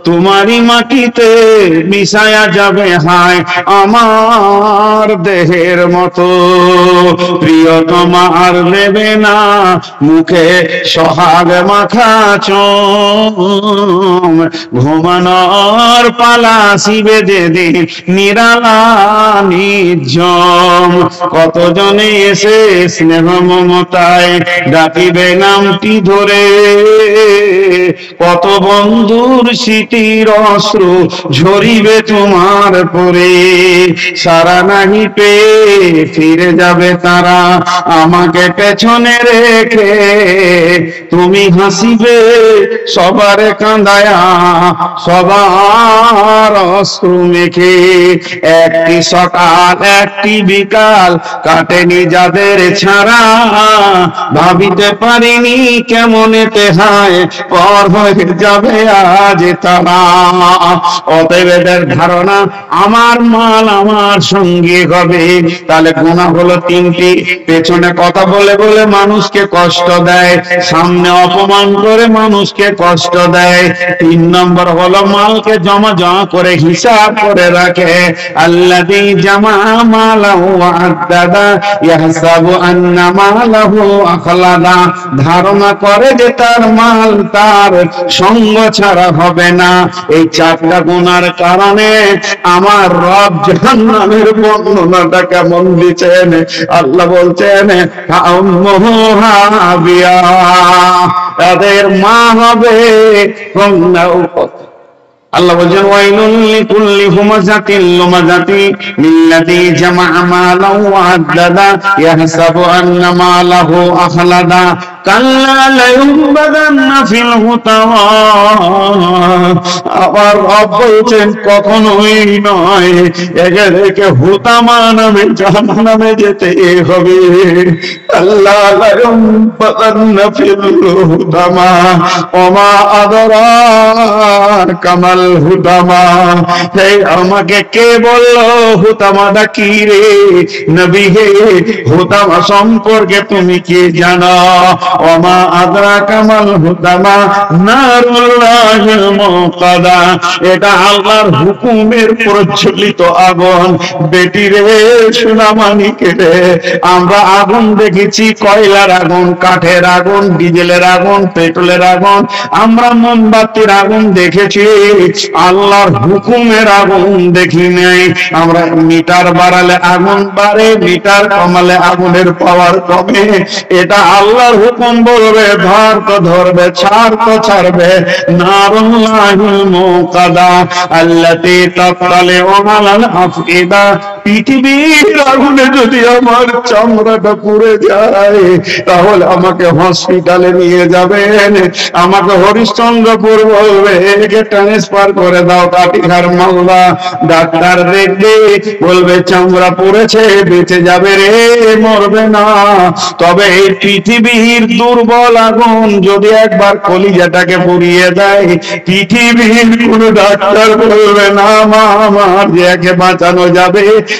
তোমারই মাটিতে মিশায়া যাবে হায় আমার দেহের মতো। প্রিয়তমা আর নেবে না মুখে সোহাগ মাখা চুম, ঘুমানোর পালা আসিবে যেদিন নিরালা নির্জন। কতজনে এসে স্নেহ মমতায় ডাকিবে নামটি ধরে, কত বন্ধুর স্মৃতির অশ্রু ঝরিবে তোমার পরে। সারা নাহি পেয়ে ফিরে যাবে তারা আমাকে পেছনে রেখে, তুমি হাসিবে সবার কাঁদায়া সবার অশ্রু মেখে। একটি সকাল একটি বিকাল কাটেনি যাদের ছাড়া, ভাবিতে পারিনি কেমনেতে হায় পর হয়ে যাবে আজ তারা। অতএব এদের ধারণা আমার মাল আমার সঙ্গী হবে। তাহলে গুনাহ হলো তিনটি, পেছনে কথা বলে বলে মানুষকে কষ্ট দেয়, সামনে অপমান করে মানুষকে কষ্ট দেয়। 3 নম্বর হলো মালকে জমা জমা করে হিসাব করে রাখে। আল্লাযী জামা মালাহু আদ্দাদা ইয়াহসাবু আন্না মালাহু আখলাদা, ধারণা করে যে তার মাল তার সঙ্গ ছাড়া হবে না। এই 4টা গুনার কারণে আমার রব জাহান্নামের বর্ণনাটা কেমন দিচ্ছেন। আল্লাহ বলছেন উম্মুহু হাবিয়া, তাদের মা হবে আল্লাহ বলছেন ওয়াইলুল লিকুল্লি হুমাযাতিল লুমাযাতি মিল্লাযী জামা'a মালাহু ওয়া আদ্দাদা ইয়াহসাবু আন্না মালাহু আখলাদা কাল্লা লায়ুনবাযান্না ফিল হুতামা। আবার রব বলছেন কখনোই নয়, এদেরকে হুতামা নামে জাহান্নামে যেতে হবে। কাল্লা লায়ুনবাযান্না ফিল হুতামা ওমা আদরাকা মাল হুতামা। এই আমাকে কে বলল হুতামাটা কি রে নবী হে, হুতামা সম্পর্কে তুমি কি জানো? ওমা আদরাকা মাল হুতামা নারুল্লাহিল মুকাদা, এটা আল্লাহর হুকুমের প্রজ্বলিত আগুন। বেটি রে সোনামানিকে রে, আমরা আগুন দেখেছি, কয়লার আগুন, কাঠের আগুন, ডিজেলের আগুন, পেট্রোলের আগুন, আমরা মোমবাতির আগুন দেখেছি, আল্লাহর হুকুমের আগুন দেখি নাই। আমরা মিটার বাড়ালে আগুন বাড়ে, মিটার কমালে আগুনের পাওয়ার কমে। এটা আল্লাহর হুকুম, বলবে ধর তো ধরবে, ছাড় তো ছাড়বে। নারুল্লাহিল মুকাদা আল্লাতী তাতালিউ আলাল আফইদা, পৃথিবীর আগুনে যদি আমার চামড়াটা পুড়ে যায় তাহলে আমাকে হসপিটালে নিয়ে যাবেন, আমাকে হরিশ্চন্দ্রপুর বলবে একে ট্রান্সফার করে দাও কাটিহার মালদা। ডাক্তার দেখবে বলবে চামড়া পড়েছে, বেঁচে যাবে রে, মরবে না। তবে এই পৃথিবীর দুর্বল আগুন যদি একবার কলিজাটাকে পুড়িয়ে দেয়, পৃথিবীর কোন ডাক্তার বলবে না মা আমার যে একে বাঁচানো যাবে,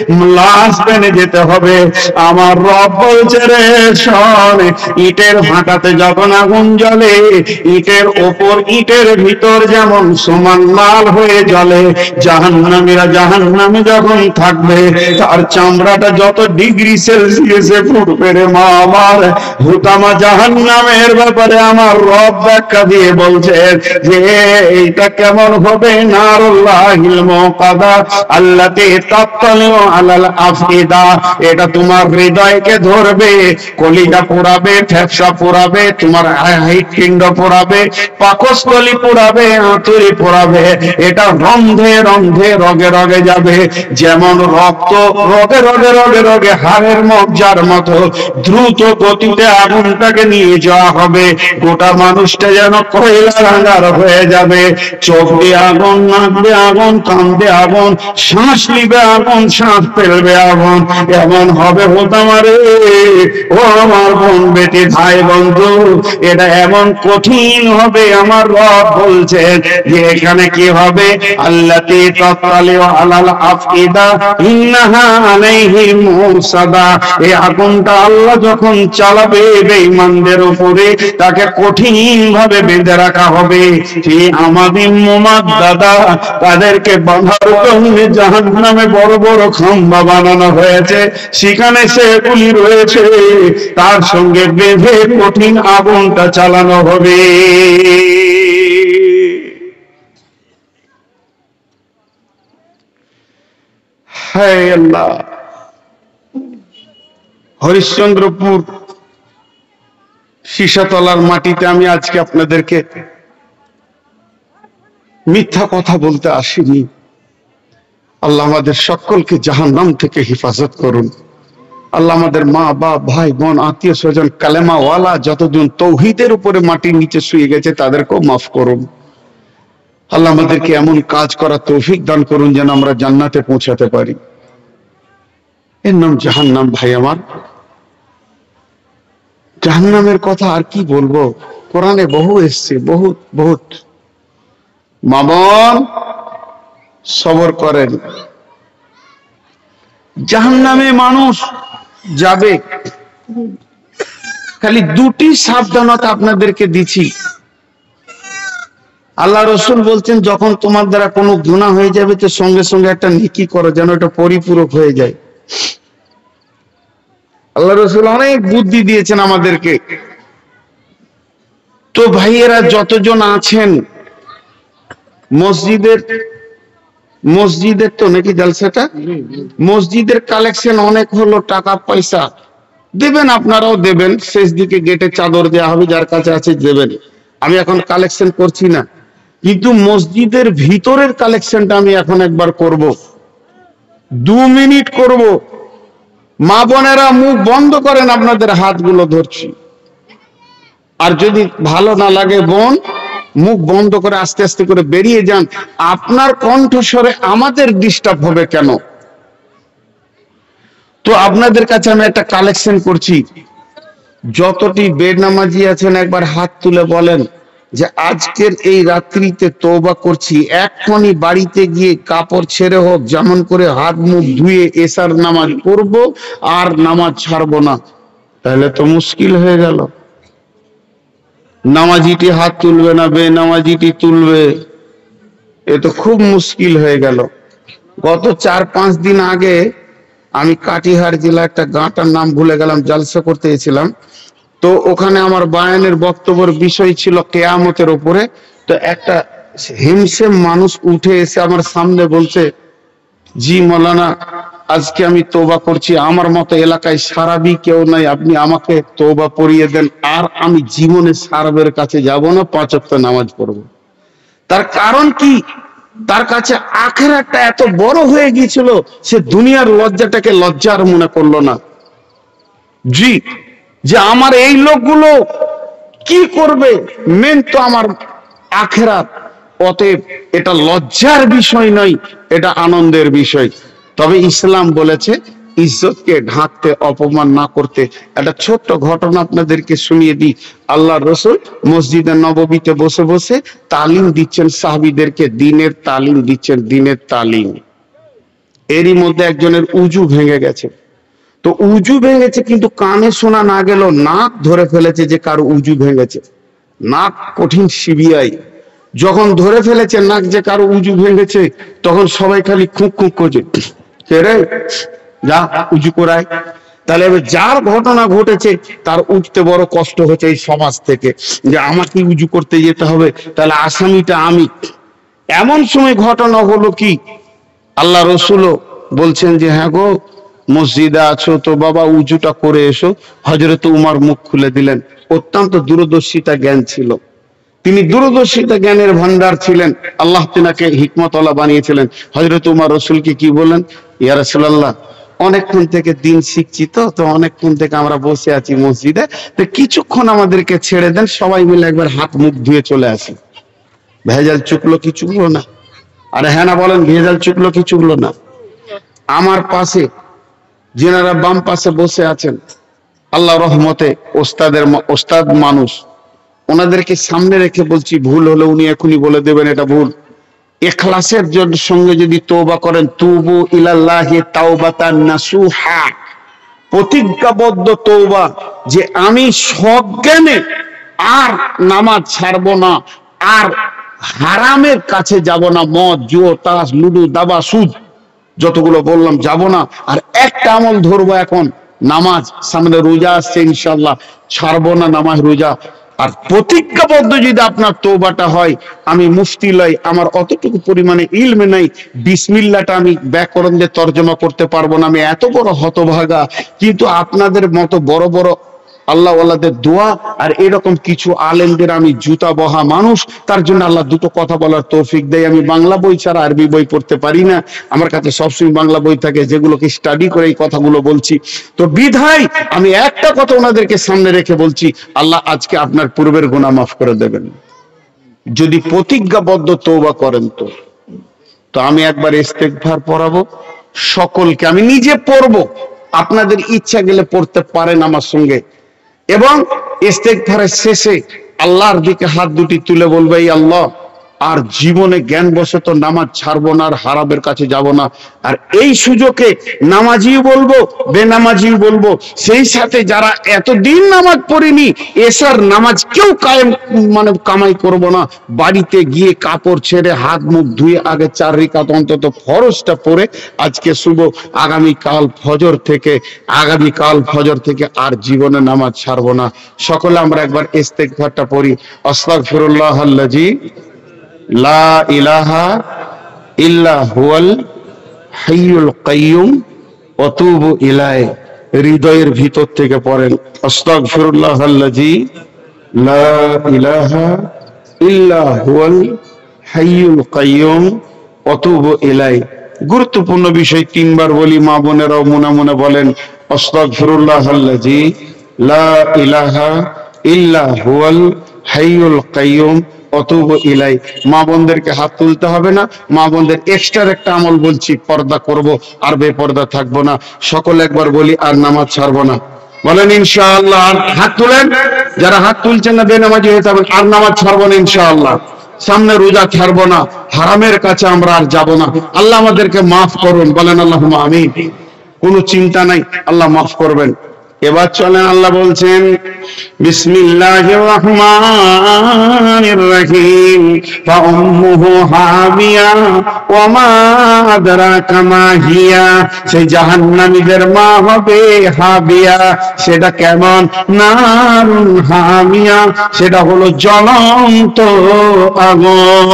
লাশ বেনে যেতে হবে। আমার রব বলছে রে শোন, ইটের ভাটাতে যখন আগুন জ্বলে, ইটের ওপর ইটের ভিতর যেমন সমান লাল হয়ে জ্বলে, জাহান্নামীরা জাহান্নামে যখন থাকবে তার চামড়াটা যত ডিগ্রি সেলসিয়াসে ফুটবে রে মা আমার। হুতামা জাহান্নামের ব্যাপারে আমার রব ব্যাখ্যা দিয়ে বলছে যে এইটা কেমন হবে। নারুল্লাহিল মুকাদা আল্লাতী তাতালিউ আলাল আফইদা, এটা তোমার হৃদয়কে ধরবে, কলিজা পোড়াবে, ফ্যাপসা পোড়াবে, তোমার হৃৎপিণ্ড পোড়াবে, পাকস্থলী পোড়াবে, আঁতুড়ি পোড়াবে। এটা রন্ধে রন্ধে রগে রগে যাবে, যেমন রক্ত রগে রগে রগে রগে হাড়ের মজ্জার মতো দ্রুত গতিতে আগুনটাকে নিয়ে যাওয়া হবে। গোটা মানুষটা যেন কয়লা রাঙার হয়ে যাবে। চোখ দিয়ে আগুন, নাক দিয়ে আগুন, কান দিয়ে আগুন, শ্বাস নিবে আগুন, শ্বাস ফেলবে আগুন। এমন হবে হোতামারে, ও আমার বোন বেটি ভাই বন্ধু, এটা এমন কঠিন হবে। আমার রব বলছেন যে এখানে কি হবে, আল্লাতী তাতালিউ আলাল আফইদা ইন্নাহা আলাইহিম মুসাদা। এই আগুনটা আল্লাহ যখন চালাবে বেঈমানদের উপরে, তাকে কঠিন ভাবে বেঁধে রাখা হবে। সেই আমাদের মুমাদ্দাদা, তাদেরকে বাঁধার জন্য জাহান্নামে বড় বড় খাম্বা বানানো হয়েছে, সেখানে সেগুলি রয়েছে, তার সঙ্গে বেঁধে কঠিন আগুনটা চালানো হবে। হায় আল্লাহ! হরিশ্চন্দ্রপুর সীসাতলার মাটিতে আমি আজকে আপনাদেরকে মিথ্যা কথা বলতে আসিনি। আল্লাহ আমাদের সকলকে জাহান্নাম থেকে হেফাজত করুন। আল্লাহ আমাদের মা বাপ ভাই বোন আত্মীয় স্বজন কালেমাওয়ালা যতজন তৌহিদের উপরে মাটির নিচে শুয়ে গেছে তাদেরকেও মাফ করুন। আল্লাহ আমাদেরকে এমন কাজ করার তৌফিক দান করুন যেন আমরা জান্নাতে পৌঁছাতে পারি। এর নাম জাহান্নাম। ভাই আমার, জাহান্নামের কথা আর কি বলবো, কোরআনে বহু এসছে, বহুত বহুত। মা বোন সবর করেন, জাহান্নামে মানুষ যাবে। খালি দুটি সাবধানতা আপনাদেরকে দিচ্ছি। আল্লাহ রসুল বলছেন যখন তোমার দ্বারা কোনো গুনাহ হয়ে যাবে তো সঙ্গে সঙ্গে একটা নেকি করো, যেন এটা পরিপূরক হয়ে যায়। আল্লাহ রসুল অনেক বুদ্ধি দিয়েছেন আমাদেরকে। তো ভাইয়েরা যতজন আছেন মসজিদের তো নাকি জলসাটা, মসজিদের কালেকশন অনেক হলো, টাকা পয়সা দেবেন, আপনারাও দেবেন। শেষ দিকে গেটে চাদর দেওয়া হবে, যার কাছে আছে দেবেন। আমি এখন কালেকশন করছি না, কিন্তু মসজিদের ভিতরের কালেকশনটা আমি এখন একবার করব, 2 মিনিট করব। মা বোনেরা মুখ বন্ধ করেন, আপনাদের হাতগুলো ধরছি। আর যদি ভালো না লাগে বোন, মুখ বন্ধ করে আস্তে আস্তে করে বেরিয়ে যান। আপনার কণ্ঠস্বরে আমাদের ডিস্টার্ব হবে কেন? তো আপনাদের কাছে আমি একটা কালেকশন করছি। যতটি বেনামাজি আছেন একবার হাত তুলে বলেন যে আজকের এই রাত্রিতে তওবা করছি, এক্ষুনি বাড়িতে গিয়ে কাপড় ছেড়ে হোক যেমন করে হাত মুখ ধুয়ে এশার নামাজ পড়ব, আর নামাজ ছাড়বো না। তাহলে তো মুশকিল হয়ে গেল। নামাজিটি হাত তুলবে না, বেনামাজিটি তুলবে, এ তো খুব মুশকিল হয়ে গেল। গত 4-5 দিন আগে আমি কাটিহার জেলা একটা গাঁটার নাম ভুলে গেলাম, জলসা করতে গেছিলাম। তো ওখানে আমার বায়ানের বক্তব্যের বিষয় ছিল কিয়ামতের উপরে। তো একটা হিমসেম মানুষ উঠে এসে আমার সামনে বলছে, জি মৌলানা, আজকে আমি তওবা করছি, আমার মতো এলাকায় সারাবি কেউ নাই, আপনি আমাকে তওবা পড়িয়ে দেন, আর আমি জীবনে সারাবের কাছে যাব না, 5 ওয়াক্ত নামাজ পড়ব। তার কারণ কি? তার কাছে আখিরাতটা এত বড় হয়ে গিয়েছিল, সে দুনিয়ার লজ্জাটাকে লজ্জার মনে করলো না। জি, যে আমার এই লোকগুলো কি করবে, মেন তো আমার আখিরাত। অতএব এটা লজ্জার বিষয় নয়, এটা আনন্দের বিষয়। তবে ইসলাম বলেছে ইজ্জতকে ঢাকতে, অপমান না করতে। একটা ছোট্ট ঘটনা আপনাদেরকে শুনিয়ে দিই। আল্লাহ রসুল মসজিদে নববীতে বসে বসে তালিম দিচ্ছেন সাহাবীদেরকে, দিনের তালিম দিচ্ছেন, দিনের তালিম। এরই মধ্যে একজনের উজু ভেঙে গেছে। তো উজু ভেঙেছে কিন্তু কানে শোনা না গেল, নাক ধরে ফেলেছে যে কারো উজু ভেঙেছে। নাক কঠিন সিবিআই, যখন ধরে ফেলেছে নাক যে কারো উজু ভেঙেছে, তখন সবাই খালি খুঁক খুঁক করছে, কে রে, যা উজু করায়। তাহলে এবার যার ঘটনা ঘটেছে তার উঠতে বড় কষ্ট হচ্ছে এই সমাজ থেকে, যে আমাকে উজু করতে যেতে হবে, তাহলে আসামিটা আমি। এমন সময় ঘটনা হলো কি, আল্লাহ রসুলও বলছেন যে হ্যাঁ গো, মসজিদে আছো তো বাবা উজুটা করে এসো। হযরত উমর মুখ খুলে দিলেন। অত্যন্ত দূরদর্শিতা জ্ঞান ছিল, তিনি দূরদর্শিতা জ্ঞানের ভান্ডার ছিলেন। আল্লাহ তিনাকে হিকমতওয়ালা বানিয়েছিলেন। হযরত উমর রসুলকে কি বলেন, ইয়া রাসূলুল্লাহ, অনেকক্ষণ থেকে দিন শিখছি, তো অনেকক্ষণ থেকে আমরা বসে আছি মসজিদে, তো কিছুক্ষণ আমাদেরকে ছেড়ে দেন, সবাই মিলে একবার হাত মুখ ধুয়ে চলে আসি। ভেজাল চুকলো কি চুকলো না? আরে হ্যাঁ না বলেন, ভেজাল চুকলো কি চুকলো না? আমার পাশে যেনারা বাম পাশে বসে আছেন, আল্লাহ রহমতে ওস্তাদ মানুষ, ওনাদেরকে সামনে রেখে বলছি, ভুল হলে উনি এখনই বলে দেবেন এটা ভুল। ইখলাসের সঙ্গে যদি তওবা করেন, তুবু ইলাল্লাহি তাওবাতান নাসুহা, প্রতিজ্ঞাবদ্ধ তওবা, যে আমি সজ্ঞানে আর নামাজ ছাড়বো না, আর হারামের কাছে যাব না, মদ জুয়া তাস লুডু দাবা সুদ যতগুলো বললাম যাব না। আর একটা আমল ধরবো এখন, নামাজ, সামনে রোজা আসছে ইনশাআল্লাহ, ছাড়বো না নামাজ রোজা। আর প্রতিজ্ঞাবদ্ধ যদি আপনার তওবাটা হয়, আমি মুফতি লই, আমার অতটুকু পরিমাণে ইলমে নাই, বিসমিল্লাহটা আমি ব্যাকরণ দিয়ে তর্জমা করতে পারবো না, আমি এত বড় হতভাগা, কিন্তু আপনাদের মতো বড় বড় আল্লাহ ওয়ালাদের দোয়া আর এরকম কিছু আলেমদের আমি জুতা বহা মানুষ, তার জন্য আল্লাহ দুটো কথা বলার তৌফিক দেয়। আমি বাংলা বই ছাড়া আরবি বই পড়তে পারি না, আমার কাছে সবসময় বাংলা বই থাকে, যেগুলোকে স্টাডি করে এই কথাগুলো বলছি। তো বিধায় আমি একটা কথা ওনাদেরকে সামনে রেখে বলছি, আল্লাহ আজকে আপনার পূর্বের গুনাহ মাফ করে দেবেন যদি প্রতিজ্ঞাবদ্ধ তওবা করেন। তো আমি একবার ইস্তেগফার পড়াবো সকলকে, আমি নিজে পড়বো, আপনাদের ইচ্ছা গেলে পড়তে পারেন আমার সঙ্গে। এবং ইস্তেগফারের শেষে আল্লাহর দিকে হাত দুটি তুলে বলবে, এই আল্লাহ, আর জীবনে জ্ঞান বশত নামাজ ছাড়বো না, আর হারামের কাছে যাব না। আর এই সুযোগে নামাজিও বলবো, বেনামাজিও বলবো, সেই সাথে যারা এতদিন নামাজ পড়েনি, এসার নামাজ কেউ কামাই করব না, বাড়িতে গিয়ে কাপড় ছেড়ে হাত মুখ ধুয়ে আগে 4 রাকাত অন্তত ফরজটা পড়ে আজকে শুভ, আগামীকাল ফজর থেকে আর জীবনে নামাজ ছাড়বো না। সকলে আমরা একবার ইস্তেগফারটা পড়ি। আস্তাগফিরুল্লাহাল্লাযী লা ইলাহা ইল্লা হুয়াল হাইয়ুল কাইয়ুম ওয়া তুবু ইলাইহি, হৃদয়ের ভিতর থেকে পড়েন আস্তাগফিরুল্লাহাল্লাযী লা ইলাহা ইল্লা হুয়াল হাইয়ুল কাইয়ুম ওয়া তুবু ইলাইহি। গুরুত্বপূর্ণ বিষয় 3 বার বলি, মা বোনেরাও মনে মনে বলেন আস্তাগফিরুল্লাহাল্লাযী লা ইলাহা ইল্লা হুয়াল হাইয়ুল কাইয়ুম অতুবু ইলাই। মা বোনদেরকে হাত তুলতে হবে না, মা বোনদের এক্সট্রা একটা আমল বলছি, পর্দা করব, আর বেপর্দা থাকবো না। সকলে একবার বলি, আর নামাজ ছাড়বো না, বলেন ইনশাআল্লাহ। হাত তুলেন, যারা হাত তুলছেন না বেনামাজি হয়ে যাবেন, আর নামাজ ছাড়বো না ইনশাআল্লাহ, সামনে রোজা ছাড়বো না, হারামের কাছে আমরা আর যাব না। আল্লাহ আমাদেরকে মাফ করুন, বলেন আল্লাহুম্মা আমিন। কোনো চিন্তা নাই, আল্লাহ মাফ করবেন। এবার চলেন, আল্লাহ বলছেন বিসমিল্লাহির রহমানির রহিম, ফাউম্মুহু হাবিয়া ওয়া মা আদরাকা মা হিয়া, সেই জাহান্নামীদের মা হবে হাবিয়া। সেটা কেমন? নারুন হামিয়া, সেটা হলো জ্বলন্ত আগুন।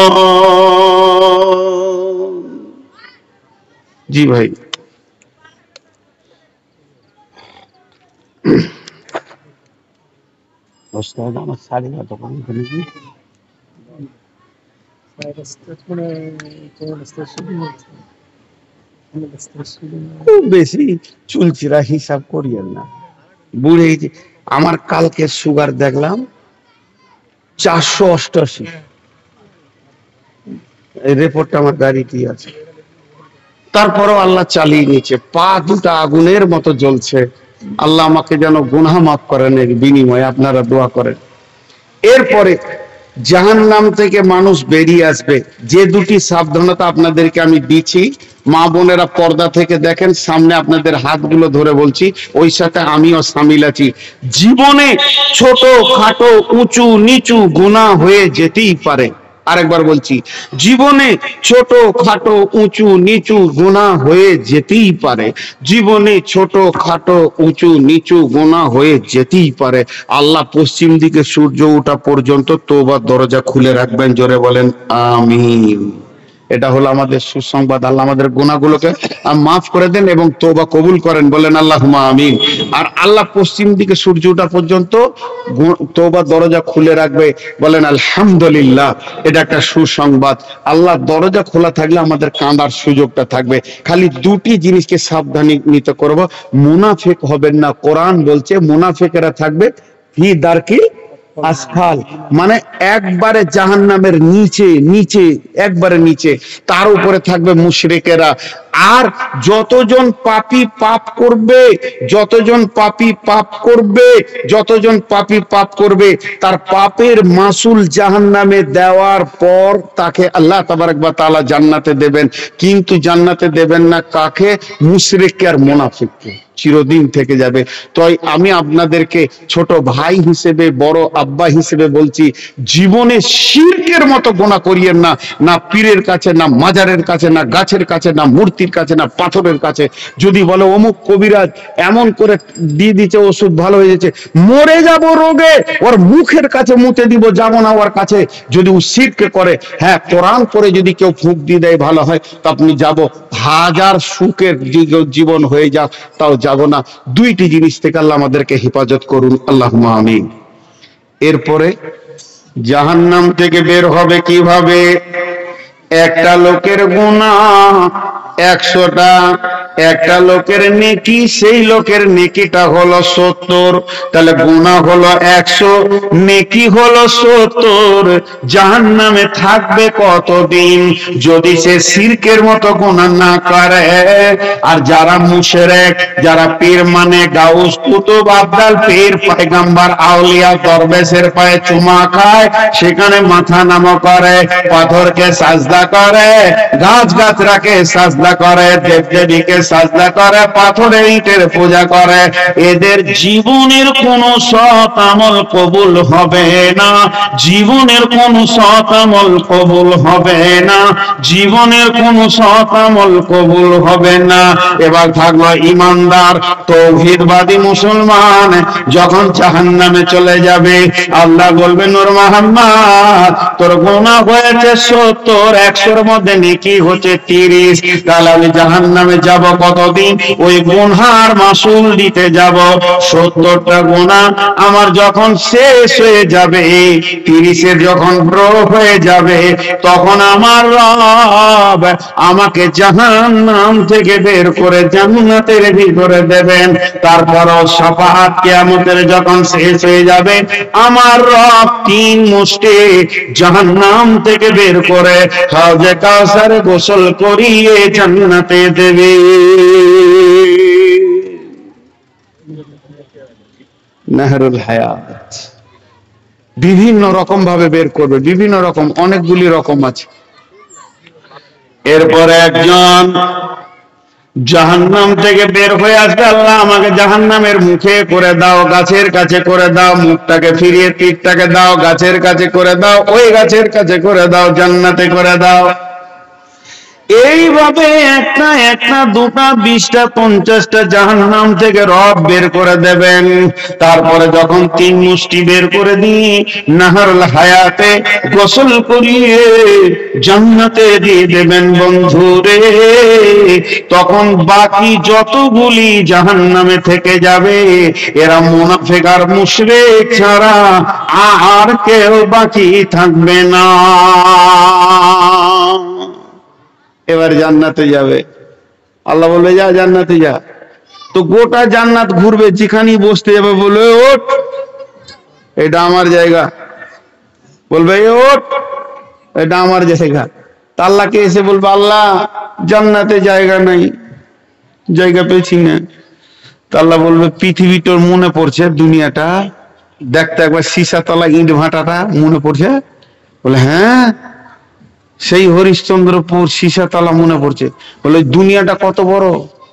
জি ভাই, আমার সাড়ে খুব বেশি চুলচিরা হিসাব করিয়েন না, বুড়ে। আমার কালকে সুগার দেখলাম 488, এই রিপোর্টটা আমার গাড়িতে আছে। তারপরেও আল্লাহ চালিয়ে নিয়েছে, পা দুটা আগুনের মতো জ্বলছে। আল্লাহ আমাকে যেন গুনাহ মাফ করেন, এর বিনিময়ে আপনারা দোয়া করেন। এরপরে জাহান্নাম থেকে মানুষ বেরিয়ে আসবে, যে দুটি সাবধানতা আপনাদেরকে আমি দিচ্ছি, মা বোনেরা পর্দা থেকে দেখেন, সামনে আপনাদের হাতগুলো ধরে বলছি, ওই সাথে আমিও সামিল আছি। জীবনে ছোট খাটো উঁচু নিচু গুনাহ হয়ে যেতেই পারে। আরেকবার বলছি, জীবনে ছোট খাটো উঁচু নিচু গুনাহ হয়ে যেতেই পারে, জীবনে ছোট খাটো উঁচু নিচু গুনাহ হয়ে যেতেই পারে। আল্লাহ পশ্চিম দিকে সূর্য ওঠা পর্যন্ত তওবার দরজা খুলে রাখবেন, জোরে বলেন আমিন। এটা হলো আমাদের সুসংবাদ। আল্লাহ আমাদের গুনাহগুলোকে মাফ করে দেন এবং তওবা কবুল করেন, বলেন আল্লাহুম্মা আমিন। আর আল্লাহ পশ্চিম দিকে সূর্য ওঠা পর্যন্ত তওবার দরজা খুলে রাখবে, বলেন আলহামদুলিল্লাহ। এটা একটা সুসংবাদ। আল্লাহ দরজা খোলা থাকলে আমাদের কাঁদার সুযোগটা থাকবে। খালি দুটি জিনিসকে সাবধানী নিতে করবো, মুনাফিক হবেন না। কোরআন বলছে মুনাফিকেরা থাকবে ফি দারকি আসফাল মানে একবারে জাহান্নামের নিচে নিচে, একবারে নিচে, তার উপরে থাকবে মুশরিকেরা। আর যতজন পাপী পাপ করবে, যতজন পাপী পাপ করবে, যতজন পাপী পাপ করবে, তার পাপের মাসুল জাহান্নামে দেওয়ার পর তাকে আল্লাহ তাবারক ওয়া তাআলা জান্নাতে দেবেন। কিন্তু জান্নাতে দেবেন না কাকে? মুশরিককে আর মুনাফিককে, চিরদিন থেকে যাবে। তাই আমি আপনাদেরকে ছোট ভাই হিসেবে, বড় আব্বা হিসেবে বলছি, জীবনে শিরকের মতো গুনাহ করিয়েন না। না পীরের কাছে, না মাজারের কাছে, না গাছের কাছে, না মূর্তির কাছে, না পাথরের কাছে। যদি বলে অমুক কবিরাজ এমন করে দিয়ে দিচ্ছে ওষুধ ভালো হয়ে যাচ্ছে, মরে যাব রোগে, ওর মুখের কাছে মুতে দিব, যাব না ওর কাছে। যদি ও শিরক করে, হ্যাঁ কোরআন পড়ে যদি কেউ ফুঁক দিয়ে দেয় ভালো হয়, তা আপনি যাব, হাজার সুখের জীবন হয়ে যাক তাও যাব না। দুইটি জিনিস থেকে আল্লাহ আমাদেরকে হেফাজত করুন, আল্লাহুম্মা আমিন। এরপরে জাহান্নাম থেকে বের হবে কিভাবে? একটা লোকের গুনাহ 100টা, একটা লোকের নেকি, সেই লোকের নেকিটা হলো 70। তাহলে গুনাহ হলো 100, নেকি হলো 70। জাহান্নামে থাকবে কতদিন? যদি সে শিরকের মতো গুনাহ না করে। আর যারা মুশরিক, যারা পীর মানে গাউস কুতুব আব্দাল পীর পয়গম্বর আউলিয়া দরবেশের পায়ে চুমা খায়, সেখানে মাথা নামা করে, পাথরকে সাজদা করে, গাছ গাছরাকে সাজদা করে, দেবদেবীকে সাজদা করে, পাথরে ইটের পূজা করে, এদের জীবনের কোন সৎ আমল কবুল হবে না। জীবনের কোন সৎ আমল কবুল হবে না। জীবনের কোন সৎ আমল কবুল হবে না। এবার থাকলো ইমানদার তৌহিদবাদী মুসলমান, যখন জাহান্নামে চলে যাবে, আল্লাহ বলবেন নূর মুহাম্মদ তোর গুনাহ হয়েছে 70, 100-র মধ্যে নেকি হচ্ছে 30। তাহলে আমি জাহান্নামে যাব কতদিন? ওই গুনার মাসুল দিতে যাব। 70টা গুনাহ আমার যখন শেষ হয়ে যাবে, 30-এর যখন পুরো হয়ে যাবে, তখন আমার রব আমাকে জাহান্নাম থেকে বের করে জান্নাতের ভিতরে দেবেন। তারপরও শাফাআত কিয়ামতের যখন শেষ হয়ে যাবে, আমার রব 3 মুষ্টি জাহান্নাম থেকে বের করে হাউজে কাউসারে গোসল করিয়ে জান্নাতে দেবে। নাহরুল হায়াত বিভিন্ন রকম ভাবে বের করবে, বিভিন্ন রকম, অনেকগুলি রকম আছে। এরপরে একজন জাহান্নাম থেকে বের হয়ে আসবে, আল্লাহ আমাকে জাহান্নামের মুখে করে দাও, গাছের কাছে করে দাও, মুখটাকে ফিরিয়ে তীরটাকে দাও, গাছের কাছে করে দাও, ওই গাছের কাছে করে দাও, জান্নাতে করে দাও। এইভাবে একটা একটা, দুটা, 20টা, 50টা জাহান্নাম থেকে রব বের করে দেবেন। তারপরে যখন 3 মুষ্টি বের করে দিয়ে নাহরুল হায়াতে গোসল করিয়ে জান্নাতে দিয়ে দেবেন বন্ধুরে, তখন বাকি যতগুলি জাহান্নামে থেকে যাবে, এরা মুনাফিক আর মুশরিক ছাড়া আর কেউ বাকি থাকবে না। এবার জান্নাতে যাবে, আল্লাহ বলবে যা জান্নাতে যা। তো গোটা জান্নাত ঘুরবে, যেখানেই বসতে যাবে বলবে ওঠ, এটা আমার জায়গা। বলবে ওঠ, এটা আমার জায়গা। আল্লাহকে এসে বলবে আল্লাহ জান্নাতে জায়গা নাই, জায়গা পেয়েছি না। আল্লাহ বলবে পৃথিবী তোর মনে পড়ছে, দুনিয়াটা দেখতে একবার সীসা তলা ইট ভাটাটা মনে পড়ছে? বলে হ্যাঁ, সেই হরিশ্চন্দ্রপুর সীসাতলা মনে পড়ছে। বলে দুনিয়াটা কত বড়?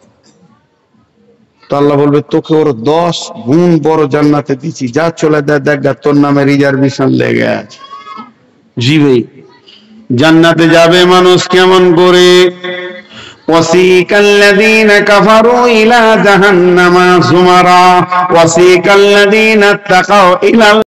তো আল্লাহ বলবে তোকে ওর 10 গুণ বড় জান্নাতে দিচ্ছি, যা চলে দেখ, তোর নামে রিজার্ভেশন লেগে আছে। জিবে জান্নাতে যাবে মানুষ কেমন করে? ওয়াসিকাল্লাযীনা কাফারু ইলা জাহান্নামা যুমারা ওয়াসিকাল্লাযীনা তাকাউ ইলা